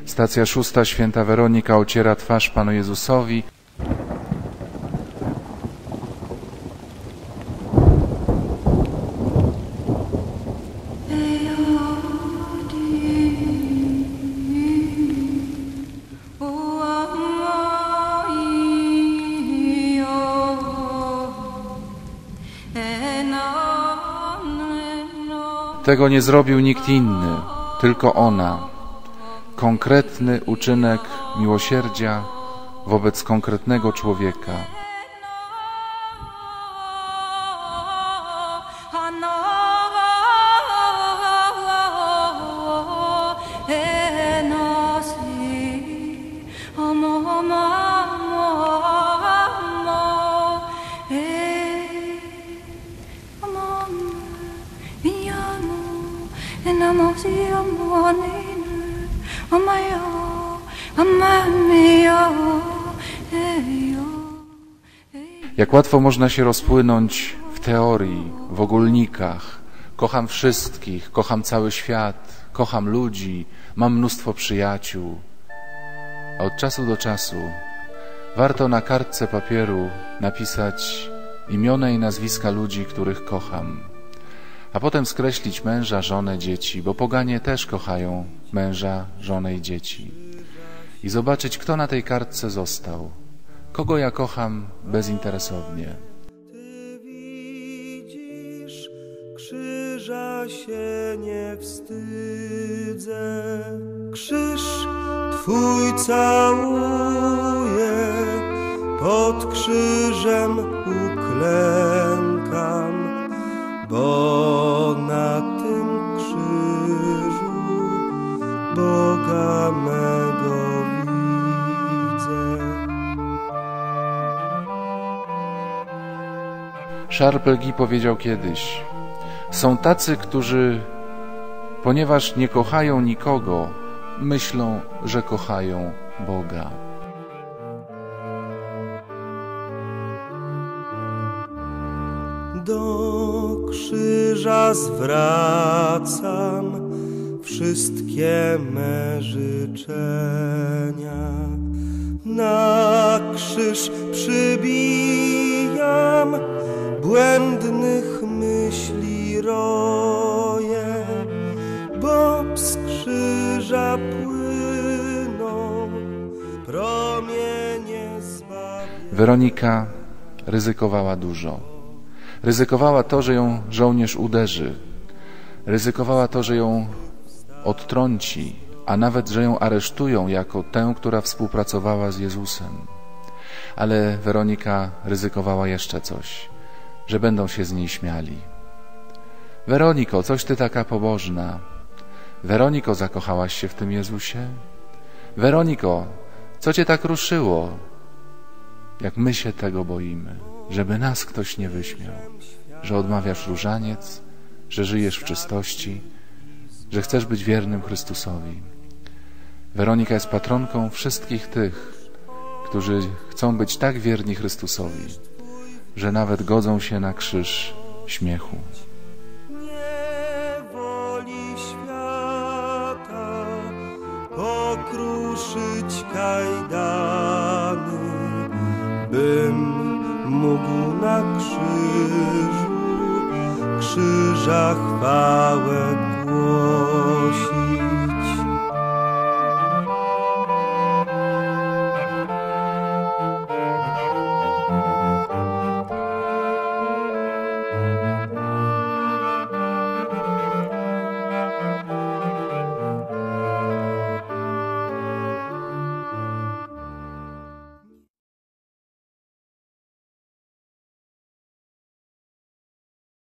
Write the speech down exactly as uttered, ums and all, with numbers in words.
Stacja szósta. Święta Weronika ociera twarz Panu Jezusowi. Tego nie zrobił nikt inny, tylko ona. Konkretny uczynek miłosierdzia wobec konkretnego człowieka. Jak łatwo można się rozpłynąć w teorii, w ogólnikach. Kocham wszystkich, kocham cały świat, kocham ludzi, mam mnóstwo przyjaciół. A od czasu do czasu warto na kartce papieru napisać imiona i nazwiska ludzi, których kocham. A potem skreślić męża, żonę, dzieci, bo poganie też kochają męża, żonę i dzieci. I zobaczyć, kto na tej kartce został, kogo ja kocham bezinteresownie. Ty widzisz, krzyża się nie wstydzę, krzyż Twój całuję, pod krzyżem uklękam, bo na tym krzyżu Boga mego widzę. Charles Péguy powiedział kiedyś: są tacy, którzy, ponieważ nie kochają nikogo, myślą, że kochają Boga. Do krzyża zwracam wszystkie me życzenia, na krzyż przybijam błędnych myśli roje, bo z krzyża płyną promienie zbawienia. Weronika ryzykowała dużo. Ryzykowała to, że ją żołnierz uderzy. Ryzykowała to, że ją odtrąci, a nawet, że ją aresztują jako tę, która współpracowała z Jezusem. Ale Weronika ryzykowała jeszcze coś, że będą się z niej śmiali. Weroniko, coś ty taka pobożna. Weroniko, zakochałaś się w tym Jezusie? Weroniko, co cię tak ruszyło? Jak my się tego boimy, żeby nas ktoś nie wyśmiał, że odmawiasz różaniec, że żyjesz w czystości, że chcesz być wiernym Chrystusowi. Weronika jest patronką wszystkich tych, którzy chcą być tak wierni Chrystusowi, że nawet godzą się na krzyż śmiechu. Nie woli świata pokruszyć kajdany, bym mógł na krzyżu krzyża chwałę głosić.